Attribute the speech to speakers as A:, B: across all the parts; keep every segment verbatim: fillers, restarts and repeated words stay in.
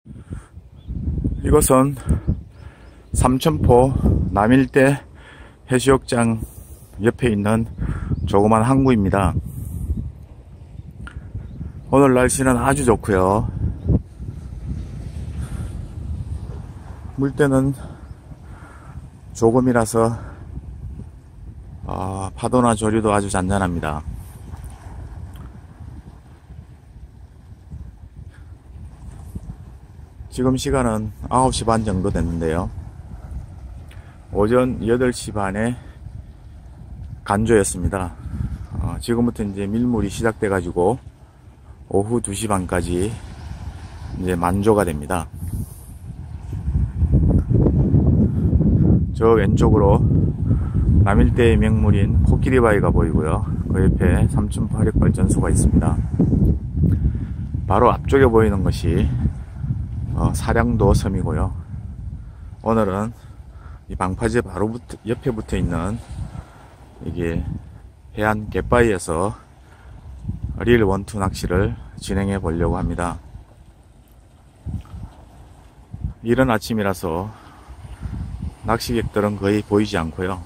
A: 이것은 삼천포 남일대 해수욕장 옆에 있는 조그만 항구입니다. 오늘 날씨는 아주 좋고요. 물때는 조금이라서 어, 파도나 조류도 아주 잔잔합니다. 지금 시간은 아홉 시 반 정도 됐는데요. 오전 여덟 시 반에 간조였습니다. 어, 지금부터 이제 밀물이 시작돼 가지고 오후 두 시 반까지 이제 만조가 됩니다. 저 왼쪽으로 남일대의 명물인 코끼리바위가 보이고요. 그 옆에 삼천포 화력발전소가 있습니다. 바로 앞쪽에 보이는 것이 어, 사량도 섬이고요. 오늘은 이 방파제 바로 붙, 옆에 붙어 있는 이게 해안 갯바위에서 릴 원투 낚시를 진행해 보려고 합니다. 이른 아침이라서 낚시객들은 거의 보이지 않고요.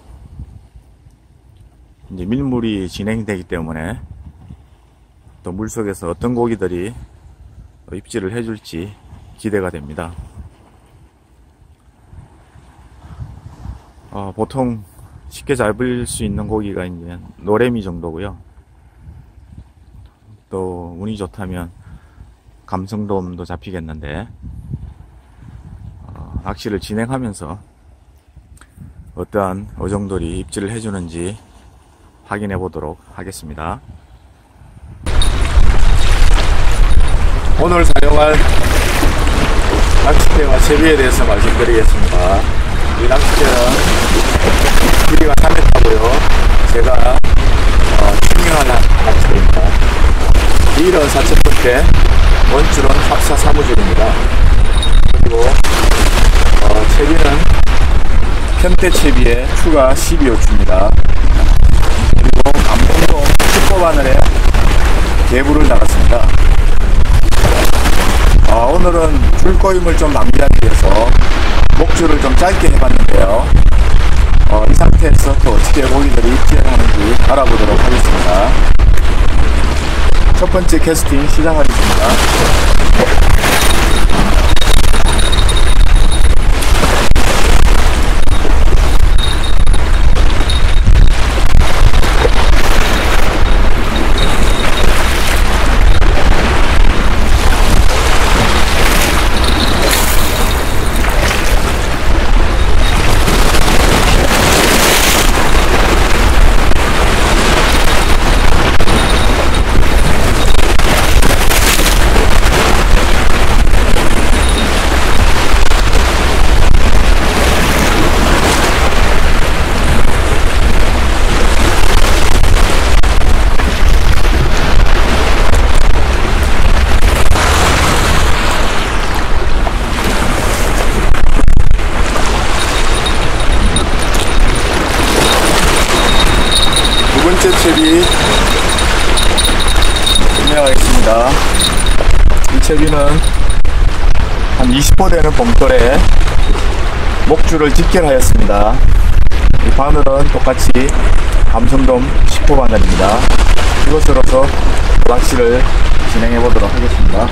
A: 이제 밀물이 진행되기 때문에 또 물속에서 어떤 고기들이 입질을 해줄지 기대가 됩니다. 어, 보통 쉽게 잡을 수 있는 고기가 이제 노래미 정도고요. 또 운이 좋다면 감성돔도 잡히겠는데 어, 낚시를 진행하면서 어떠한 어종들이 입질을 해주는지 확인해 보도록 하겠습니다. 오늘 사용할 낚싯대와 채비에 대해서 말씀드리겠습니다. 이 낚싯대는 길이가 삼 미터고요. 제가 어, 튜닝한 낚싯대입니다. 릴은 사천 폰대, 원줄은 합사 사무줄입니다. 그리고 어, 채비는 편대 채비에 추가 십이 호추입니다. 그리고 감봉도 십 호 바늘에 개부를 달았습니다. 어, 오늘은 줄꼬임을 좀 낭비하기 위해서 목줄을 좀 짧게 해봤는데요. 어, 이 상태에서 또 어떻게 고기들이 입질하는지 알아보도록 하겠습니다. 첫 번째 캐스팅 시작하겠습니다. 두 번째 채비 진행하겠습니다. 이 채비는 한 이십 호 되는 봉돌에 목줄을 직결하였습니다. 이 바늘은 똑같이 감성돔 십 호 바늘입니다. 이것으로서 낚시를 진행해 보도록 하겠습니다.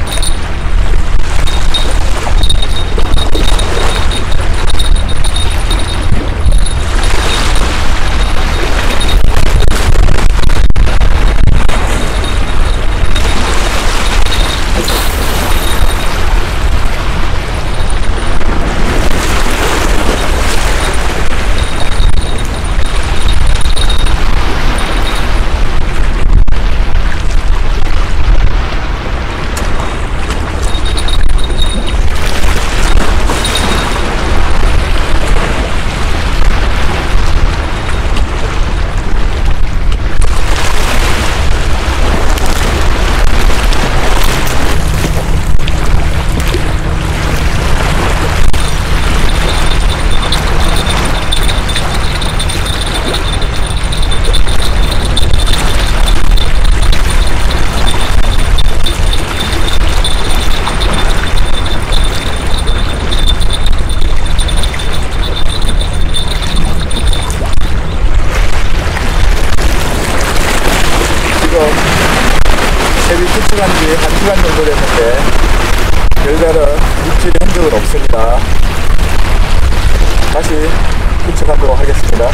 A: 정도 됐는데 별다른 물질의 흔적은 없습니다. 다시 투척하도록 하겠습니다.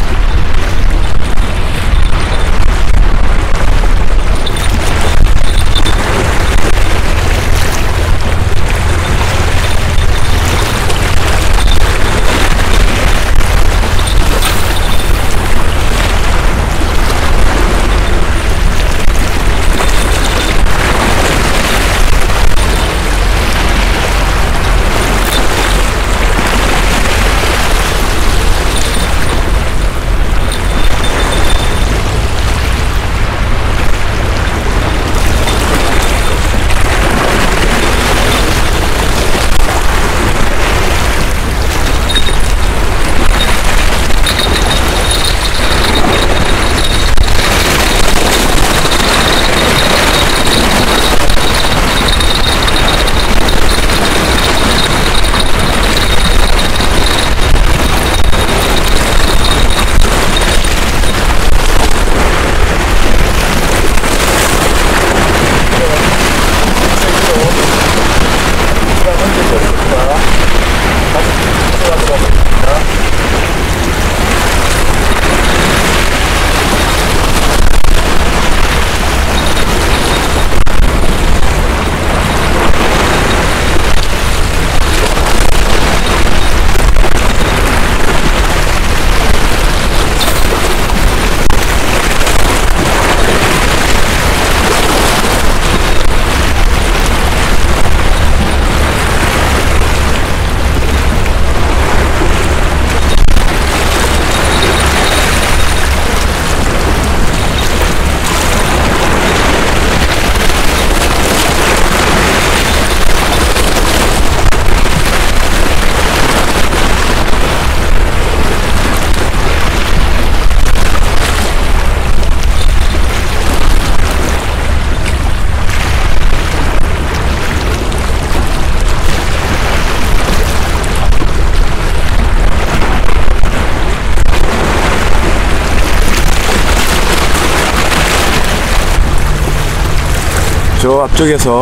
A: 저 앞쪽에서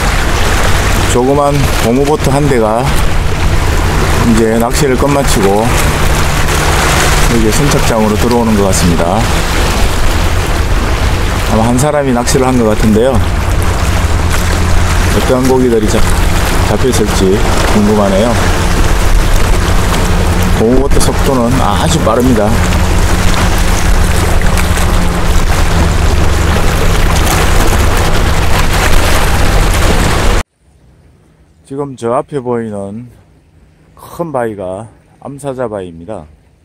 A: 조그만 고무보트 한 대가 이제 낚시를 끝마치고 여기 선착장으로 들어오는 것 같습니다. 아마 한 사람이 낚시를 한 것 같은데요. 어떠한 고기들이 잡, 잡혔을지 궁금하네요. 고무보트 속도는 아주 빠릅니다. 지금 저 앞에 보이는 큰 바위가 암사자 바위입니다.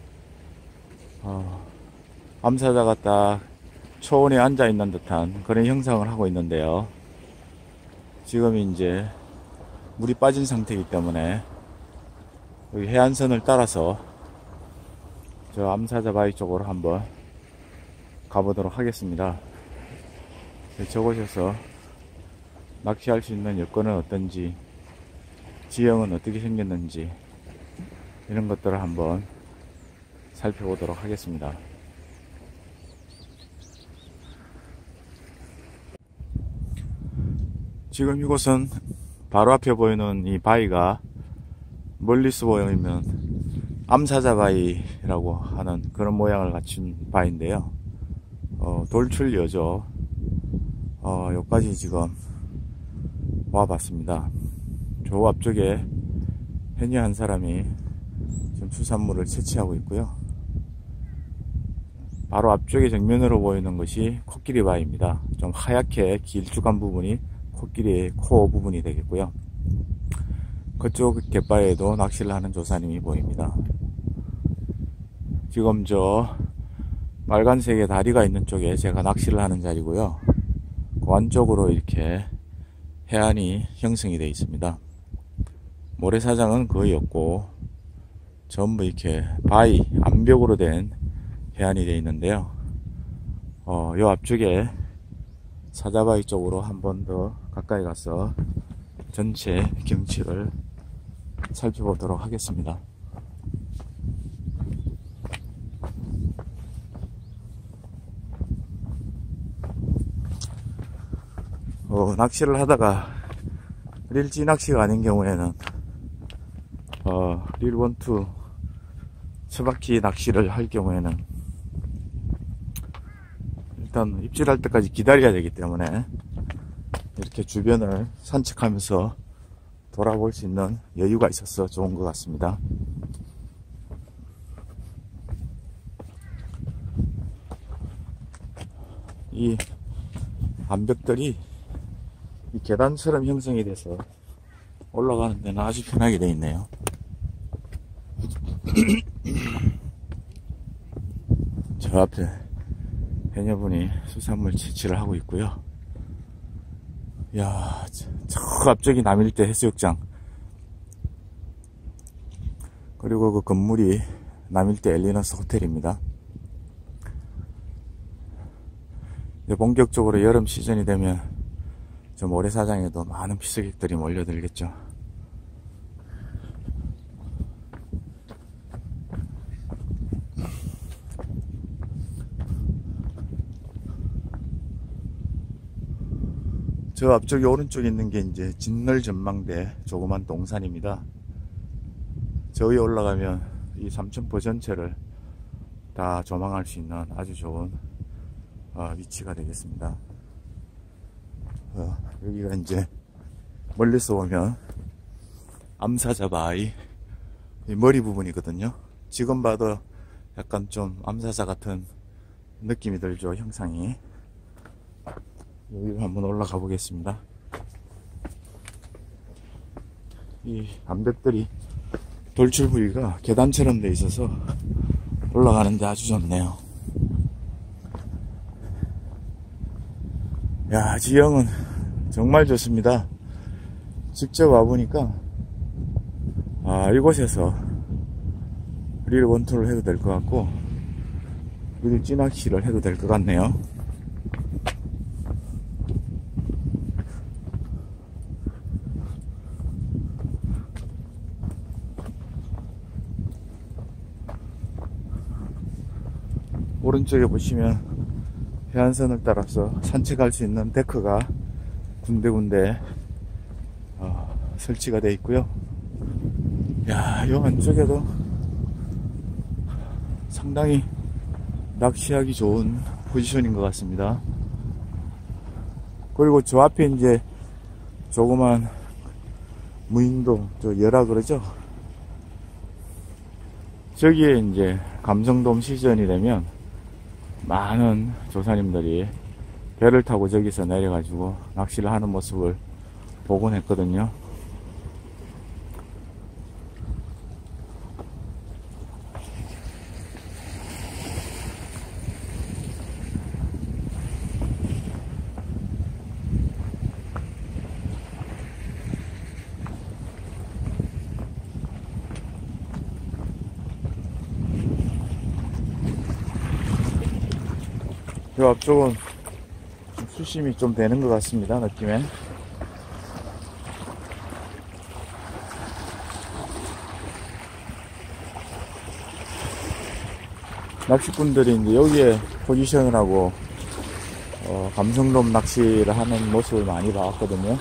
A: 어, 암사자가 딱 초원에 앉아 있는 듯한 그런 형상을 하고 있는데요. 지금 이제 물이 빠진 상태이기 때문에 여기 해안선을 따라서 저 암사자 바위 쪽으로 한번 가보도록 하겠습니다. 저곳에서 낚시할 수 있는 여건은 어떤지, 지형은 어떻게 생겼는지 이런 것들을 한번 살펴보도록 하겠습니다. 지금 이곳은 바로 앞에 보이는 이 바위가 멀리서 보이면 암사자 바위라고 하는 그런 모양을 갖춘 바위인데요. 어, 돌출여죠. 어, 여기까지 지금 와봤습니다. 저 앞쪽에 해녀 한 사람이 지금 수산물을 채취하고 있고요. 바로 앞쪽에 정면으로 보이는 것이 코끼리 바위입니다. 좀 하얗게 길쭉한 부분이 코끼리의 코 부분이 되겠고요. 그쪽 갯바위에도 낚시를 하는 조사님이 보입니다. 지금 저 빨간색의 다리가 있는 쪽에 제가 낚시를 하는 자리고요. 그 안쪽으로 이렇게 해안이 형성이 되어 있습니다. 모래사장은 거의 없고 전부 이렇게 바위, 암벽으로 된 해안이 되어 있는데요. 어, 요 앞쪽에 사자바위 쪽으로 한 번 더 가까이 가서 전체 경치를 살펴보도록 하겠습니다. 어, 낚시를 하다가 릴지 낚시가 아닌 경우에는 어, 릴원투 처박기 낚시를 할 경우에는 일단 입질할 때까지 기다려야 되기 때문에 이렇게 주변을 산책하면서 돌아볼 수 있는 여유가 있어서 좋은 것 같습니다. 이 암벽들이 이 계단처럼 형성이 돼서 올라가는 데는 아주 편하게 되어 있네요. 저 앞에 해녀분이 수산물 채취를 하고 있고요. 이야, 저 앞쪽이 남일대 해수욕장, 그리고 그 건물이 남일대 엘리너스 호텔입니다. 이제 본격적으로 여름 시즌이 되면 저 모래사장에도 많은 피서객들이 몰려들겠죠. 저 앞쪽에 오른쪽에 있는 게 이제 진널 전망대 조그만 동산입니다. 저기 올라가면 이 삼천포 전체를 다 조망할 수 있는 아주 좋은 어, 위치가 되겠습니다. 어, 여기가 이제 멀리서 보면 암사자바위 머리 부분이거든요. 지금 봐도 약간 좀 암사자 같은 느낌이 들죠, 형상이. 여기로 한번 올라가 보겠습니다. 이 암벽들이 돌출 부위가 계단처럼 돼 있어서 올라가는데 아주 좋네요. 야, 지형은 정말 좋습니다. 직접 와보니까 아, 이곳에서 릴 원투를 해도 될 것 같고 릴 찌낚시를 해도 될 것 같네요. 오른쪽에 보시면 해안선을 따라서 산책할 수 있는 데크가 군데군데 어, 설치가 되어 있고요. 야, 요 안쪽에도 상당히 낚시하기 좋은 포지션인 것 같습니다. 그리고 저 앞에 이제 조그만 무인도, 저 열화 그러죠? 저기에 이제 감성돔 시즌이 되면 많은 조사님들이 배를 타고 저기서 내려가지고 낚시를 하는 모습을 보곤 했거든요. 이 앞쪽은 수심이 좀 되는 것 같습니다, 느낌엔. 낚시꾼들이 이제 여기에 포지션을 하고 어, 감성돔 낚시를 하는 모습을 많이 봤거든요.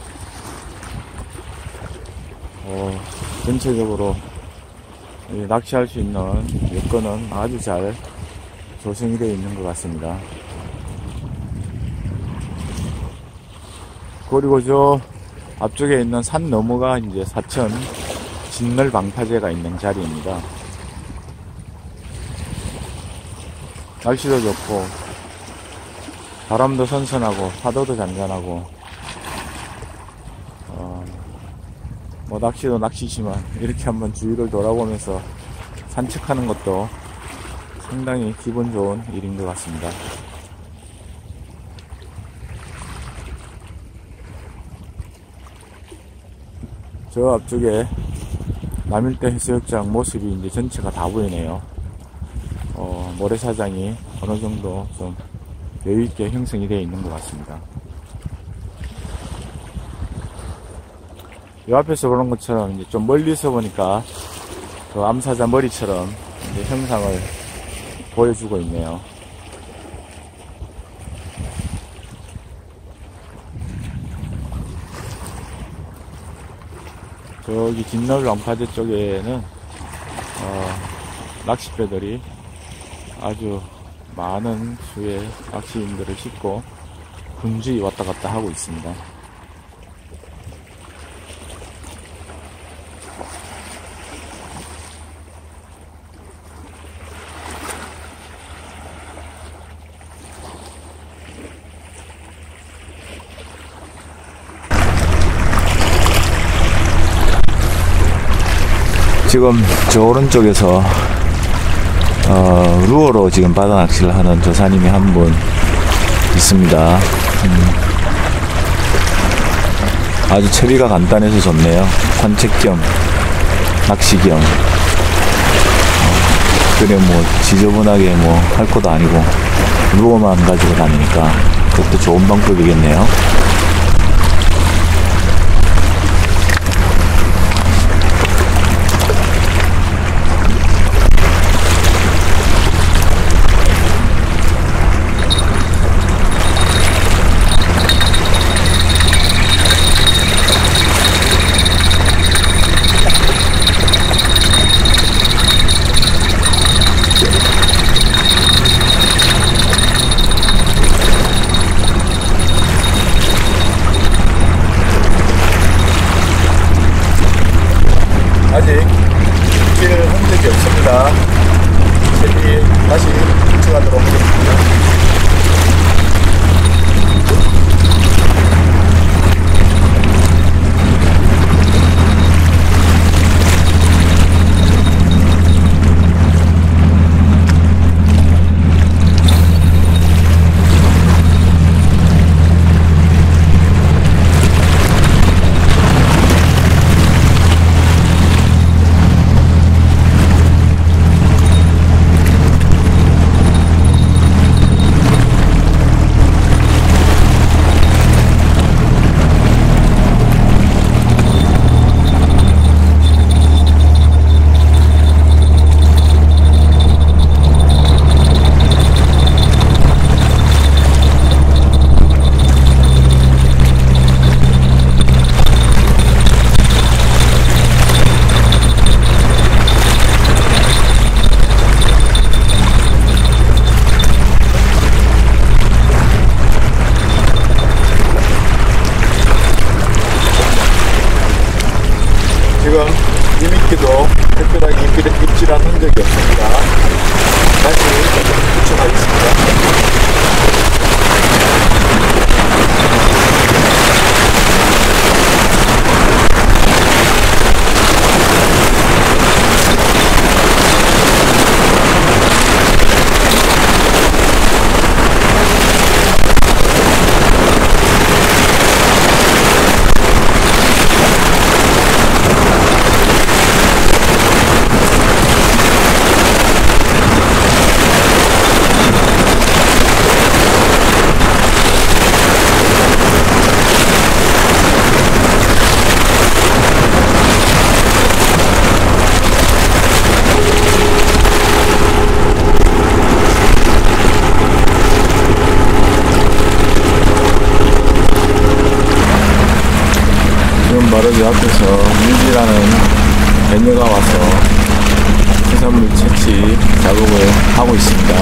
A: 어, 전체적으로 낚시할 수 있는 여건은 아주 잘 조성이 되어 있는 것 같습니다. 그리고 저 앞쪽에 있는 산 너머가 이제 사천 진널 방파제가 있는 자리입니다. 날씨도 좋고 바람도 선선하고 파도도 잔잔하고 어, 뭐 낚시도 낚시지만 이렇게 한번 주위를 돌아보면서 산책하는 것도 상당히 기분 좋은 일인 것 같습니다. 저 앞쪽에 남일대 해수욕장 모습이 이제 전체가 다 보이네요. 어, 모래사장이 어느 정도 좀 여유있게 형성이 되어 있는 것 같습니다. 이 앞에서 보는 것처럼 이제 좀 멀리서 보니까 그 암사자 머리처럼 이제 형상을 보여주고 있네요. 저기 진널 왕파제 쪽에는 어, 낚싯배들이 아주 많은 수의 낚시인들을 싣고 분주히 왔다 갔다 하고 있습니다. 지금 저 오른쪽에서 어, 루어로 지금 바다 낚시를 하는 조사님이 한 분 있습니다. 음, 아주 채비가 간단해서 좋네요. 산책 겸 낚시 겸. 어, 그래 뭐 지저분하게 뭐 할 것도 아니고 루어만 가지고 다니니까 그것도 좋은 방법이겠네요. 아직 길을 한 적이 없습니다. 저기 다시 들어가도록 하겠습니다. 지금 이미끼도 특별하게 입질한 흔적이 없습니다. 다시 붙여가겠습니다. 바로 이 앞에서 민지라는 배녀가 와서 해산물 채취 작업을 하고 있습니다.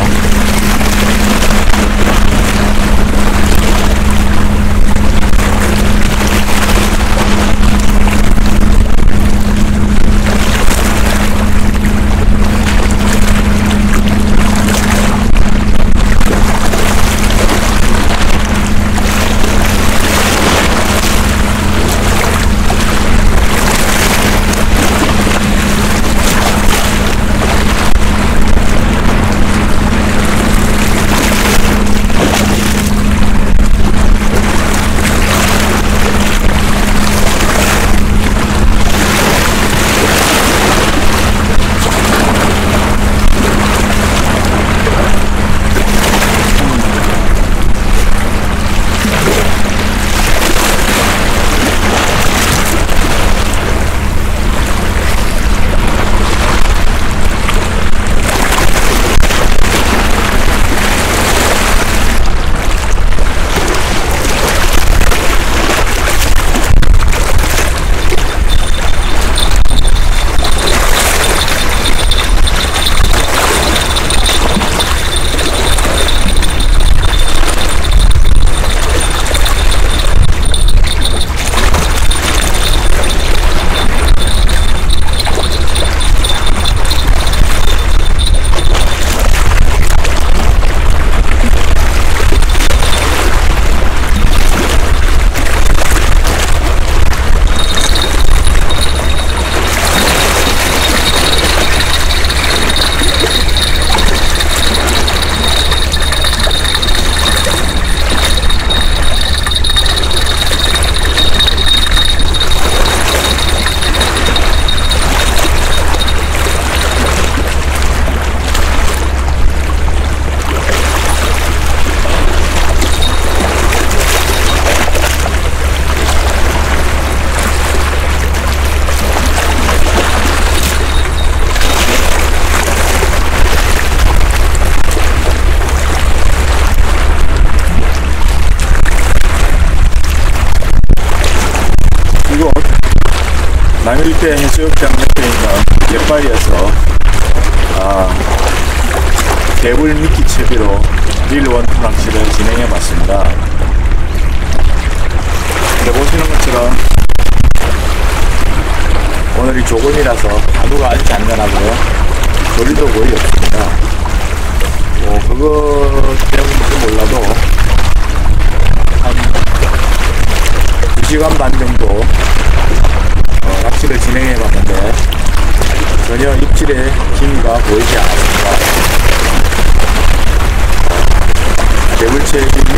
A: 일대 해수욕장 옆에 있는 갯바위에서 아, 개불 미끼 채비로 릴원투 낚시를 진행해 봤습니다. 보시는 것처럼 오늘이 조금이라서 가루가 아직 안 나가고요. 거리도 거의 없습니다. 뭐 그거 때문인지 몰라도 한 두 시간 반 정도 어, 낚시를 진행해 봤는데 전혀 입질의 기미가 보이지 않았습니다. 개불채